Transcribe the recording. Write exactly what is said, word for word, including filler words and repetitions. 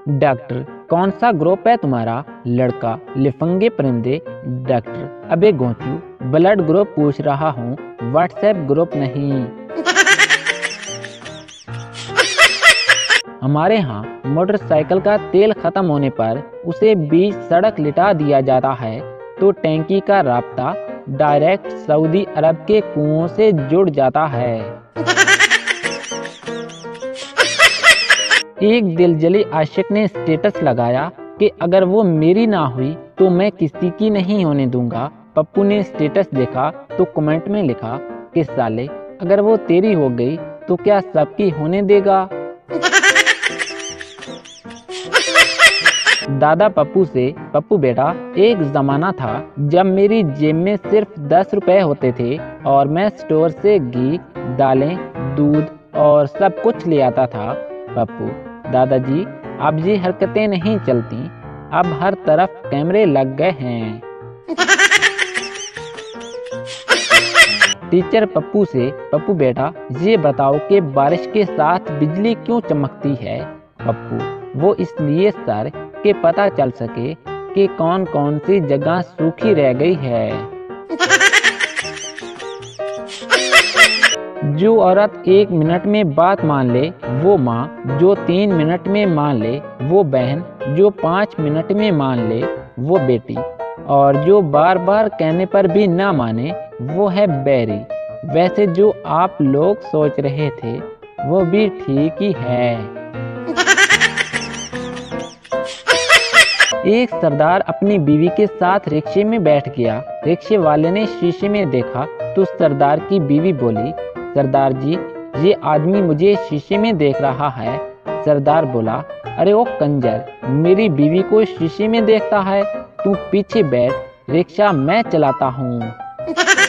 Doctor, कौन सा group है तुम्हारा? लड़का, लिफंगे परिंदे। डॉक्टर, अबे गोचू, ब्लड ग्रुप पूछ रहा हूँ, व्हाट्सएप ग्रुप नहीं। हमारे यहाँ मोटरसाइकिल का तेल खत्म होने पर उसे बीच सड़क लिटा दिया जाता है तो टैंकी का राब्ता डायरेक्ट सऊदी अरब के कुओं से जुड़ जाता है। एक दिलजली आशिक ने स्टेटस लगाया कि अगर वो मेरी ना हुई तो मैं किसी की नहीं होने दूंगा। पप्पू ने स्टेटस देखा तो कमेंट में लिखा कि साले, अगर वो तेरी हो गई तो क्या सबकी होने देगा? दादा पप्पू से, पप्पू बेटा, एक जमाना था जब मेरी जेब में सिर्फ दस रुपए होते थे और मैं स्टोर से घी, दालें, दूध और सब कुछ ले आता था। पप्पू, दादाजी, अब ये हरकतें नहीं चलती, अब हर तरफ कैमरे लग गए हैं। टीचर पप्पू से, पप्पू बेटा, ये बताओ कि बारिश के साथ बिजली क्यों चमकती है? पप्पू, वो इसलिए सर कि पता चल सके कि कौन कौन सी जगह सूखी रह गई है। जो औरत एक मिनट में बात मान ले वो माँ, जो तीन मिनट में मान ले वो बहन, जो पाँच मिनट में मान ले वो बेटी, और जो बार बार कहने पर भी ना माने वो है बैरी। वैसे जो आप लोग सोच रहे थे वो भी ठीक ही है। एक सरदार अपनी बीवी के साथ रिक्शे में बैठ गया। रिक्शे वाले ने शीशे में देखा तो सरदार की बीवी बोली, सरदार जी, ये आदमी मुझे शीशे में देख रहा है। सरदार बोला, अरे ओ कंजर, मेरी बीवी को शीशे में देखता है, तू पीछे बैठ, रिक्शा मैं चलाता हूँ।